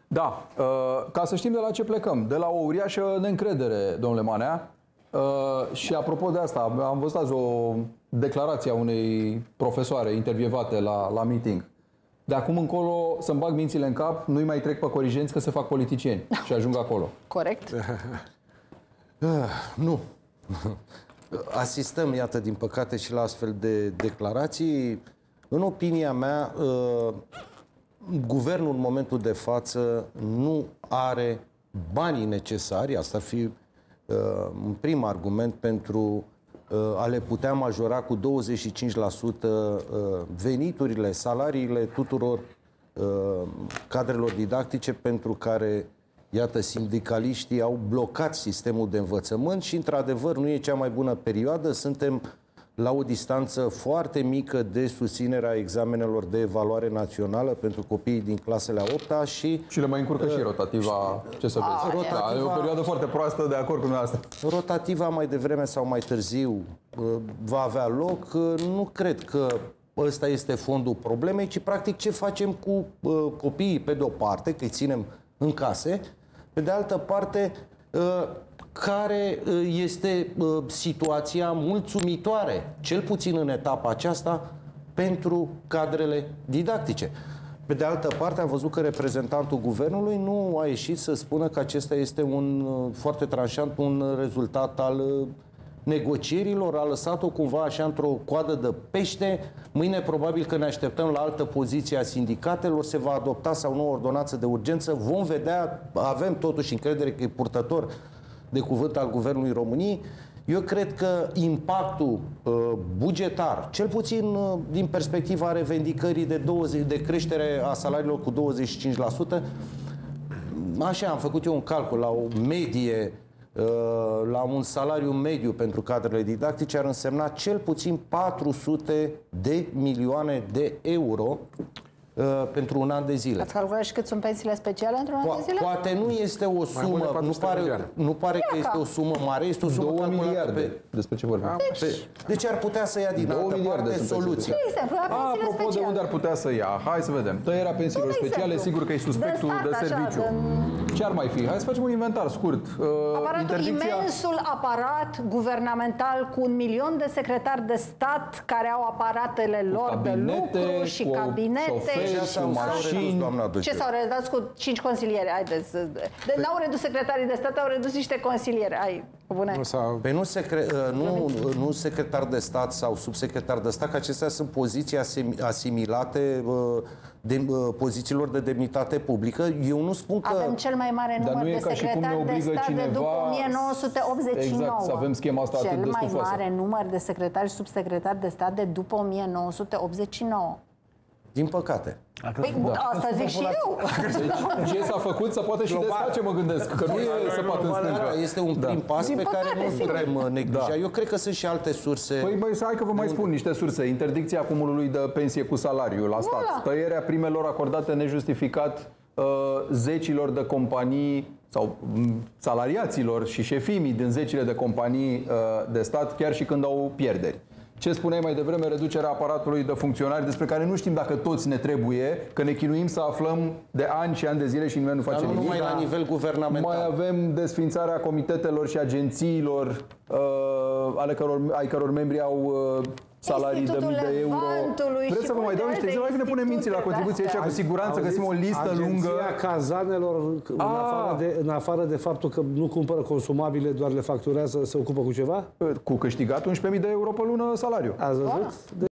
Da, ca să știm de la ce plecăm. De la o uriașă neîncredere, domnule Manea. Și apropo de asta, am văzut azi o declarație a unei profesoare intervievate la meeting. De acum încolo să-mi bag mințile în cap, nu-i mai trec pe corigenți că se fac politicieni și ajung acolo. Corect? Nu. Asistăm, iată, din păcate, și la astfel de declarații. În opinia mea, guvernul în momentul de față nu are banii necesari, asta ar fi un prim argument pentru a le putea majora cu 25% veniturile, salariile tuturor cadrelor didactice pentru care, iată, sindicaliștii au blocat sistemul de învățământ și, într-adevăr, nu e cea mai bună perioadă. Suntem la o distanță foarte mică de susținerea examenelor de evaluare națională pentru copiii din clasele a 8-a și le mai încurcă și rotativa, ce să vezi. Rotativa, e o perioadă foarte proastă, de acord cu dumneavoastră. Rotativa mai devreme sau mai târziu va avea loc. Nu cred că ăsta este fondul problemei, ci practic ce facem cu copiii pe de o parte, că îi ținem în case, pe de altă parte care este situația mulțumitoare, cel puțin în etapa aceasta, pentru cadrele didactice. Pe de altă parte, am văzut că reprezentantul guvernului nu a ieșit să spună că acesta este foarte tranșant un rezultat al negocierilor, a lăsat-o cumva așa într-o coadă de pește. Mâine probabil că ne așteptăm la altă poziție a sindicatelor, se va adopta sau nu o ordonanță de urgență, vom vedea, avem totuși încredere că e purtător de cuvânt al Guvernului României. Eu cred că impactul bugetar, cel puțin din perspectiva revendicării de creștere a salariilor cu 25%, așa am făcut eu un calcul, la o medie, la un salariu mediu pentru cadrele didactice ar însemna cel puțin 400 de milioane de euro pentru un an de zile. Ați calculat și cât sunt pensiile speciale într-un an de zile? Poate nu este o sumă, nu pare că este o sumă mare, este o sumă 2 miliarde. Despre ce vorbim? Deci ar putea să ia din altă parte soluții. De exemplu, la pensiile apropo speciale. De unde ar putea să ia? Hai să vedem. Tăierea pensiilor speciale, sigur că e suspectul de serviciu. Ce ar mai fi? Hai să facem un inventar scurt. Imensul aparat guvernamental cu 1 milion de secretari de stat care au aparatele lor de lucru și cabinete. Ce s-au redus cu 5 consiliere? Haideți. N-au redus secretarii de stat, au redus niște consiliere. Păi nu secretar de stat sau subsecretar de stat, că acestea sunt poziții asimilate de pozițiilor de demnitate publică. Eu nu spun că... Avem cel mai mare număr de secretari de stat de după 1989. Exact, să avem schema asta atât de stufoasă. Cel mai mare număr de secretari și subsecretari de stat de după 1989. Din păcate. Asta zic și eu. Deci, ce s-a făcut să poate și desface, mă gândesc. Că nu e săpat în stânga. Este un prim pas pe care nu putem neglija. Eu cred că sunt și alte surse. Păi, hai că vă mai spun niște surse. Interdicția cumulului de pensie cu salariu la stat. Tăierea primelor acordate nejustificat zecilor de companii sau salariaților și șefimii din zecile de companii de stat, chiar și când au pierderi. Ce spuneai mai devreme, reducerea aparatului de funcționari, despre care nu știm dacă toți ne trebuie, că ne chinuim să aflăm de ani și ani de zile și nimeni nu face nimic. Nu numai la nivel guvernamental. Mai avem desființarea comitetelor și agențiilor ai căror membri au salarii de mii de euro. Vreți să vă mai dau niște exemple? Hai că ne punem minții la contribuție aici, cu siguranță găsim o listă lungă. Agenția cazanelor, în afară de faptul că nu cumpără consumabile, doar le facturează, se ocupă cu ceva? Cu câștigat 11.000 de euro pe lună salariu. Ați văzut?